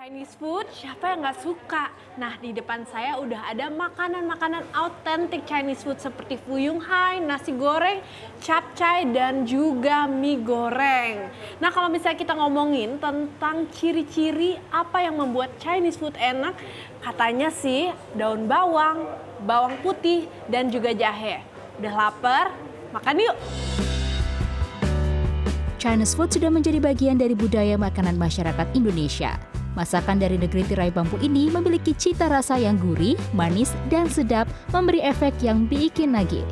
Chinese food, siapa yang nggak suka? Nah, di depan saya udah ada makanan-makanan autentik Chinese food seperti fuyung hai, nasi goreng, capcay, dan juga mie goreng. Nah, kalau misalnya kita ngomongin tentang ciri-ciri apa yang membuat Chinese food enak, katanya sih daun bawang, bawang putih, dan juga jahe. Udah lapar? Makan yuk! Chinese food sudah menjadi bagian dari budaya makanan masyarakat Indonesia. Masakan dari negeri tirai bambu ini memiliki cita rasa yang gurih, manis, dan sedap, memberi efek yang bikin nagih.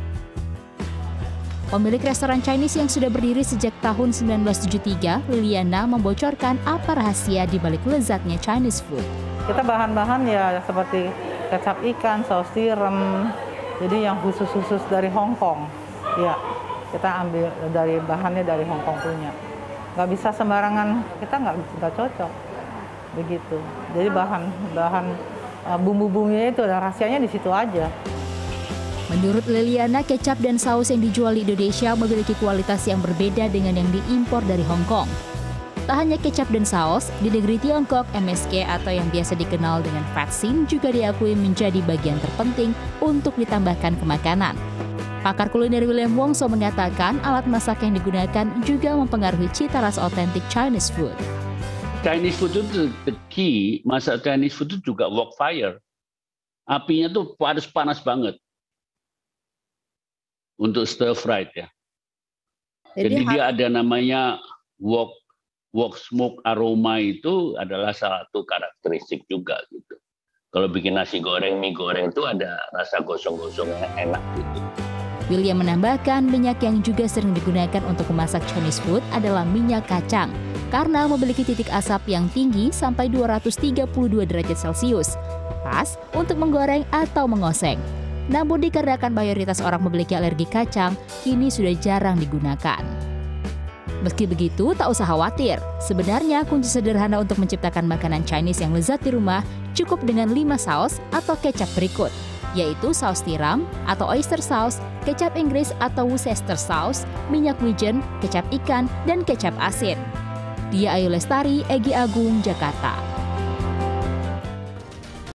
Pemilik restoran Chinese yang sudah berdiri sejak tahun 1973, Liliana, membocorkan apa rahasia di balik lezatnya Chinese food. Kita bahan-bahan ya seperti kecap ikan, saus tiram, jadi yang khusus-khusus dari Hong Kong. Ya, kita ambil dari bahannya dari Hong Kong punya. Nggak bisa sembarangan, kita nggak cocok. Begitu. Jadi bahan bumbu-bumbunya itu rahasianya di situ aja. Menurut Liliana, kecap dan saus yang dijual di Indonesia memiliki kualitas yang berbeda dengan yang diimpor dari Hong Kong. Tak hanya kecap dan saus, di negeri Tiongkok, MSG atau yang biasa dikenal dengan vaksin juga diakui menjadi bagian terpenting untuk ditambahkan ke makanan. Pakar kuliner William Wongso mengatakan alat masak yang digunakan juga mempengaruhi cita rasa otentik Chinese food. Chinese food itu the key, masak Chinese food itu juga wok fire. Apinya tuh harus panas banget untuk stir fried ya. Jadi dia ada namanya wok smoke aroma, itu adalah salah satu karakteristik juga gitu. Kalau bikin nasi goreng, mie goreng itu ada rasa gosong-gosongnya enak gitu. William menambahkan minyak yang juga sering digunakan untuk memasak Chinese food adalah minyak kacang karena memiliki titik asap yang tinggi sampai 232 derajat Celcius, pas untuk menggoreng atau mengoseng. Namun dikarenakan mayoritas orang memiliki alergi kacang, ini sudah jarang digunakan. Meski begitu, tak usah khawatir. Sebenarnya kunci sederhana untuk menciptakan makanan Chinese yang lezat di rumah cukup dengan 5 saus atau kecap berikut, yaitu saus tiram atau oyster sauce, kecap Inggris atau Worcester sauce, minyak wijen, kecap ikan, dan kecap asin. Dia Ayu Lestari, Egy Agung, Jakarta.